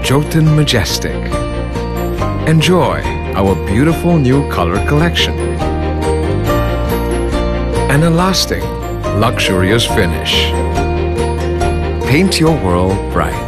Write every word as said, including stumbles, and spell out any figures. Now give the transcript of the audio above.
Jotun Majestic. Enjoy our beautiful new color collection. And a lasting, luxurious finish. Paint your world bright.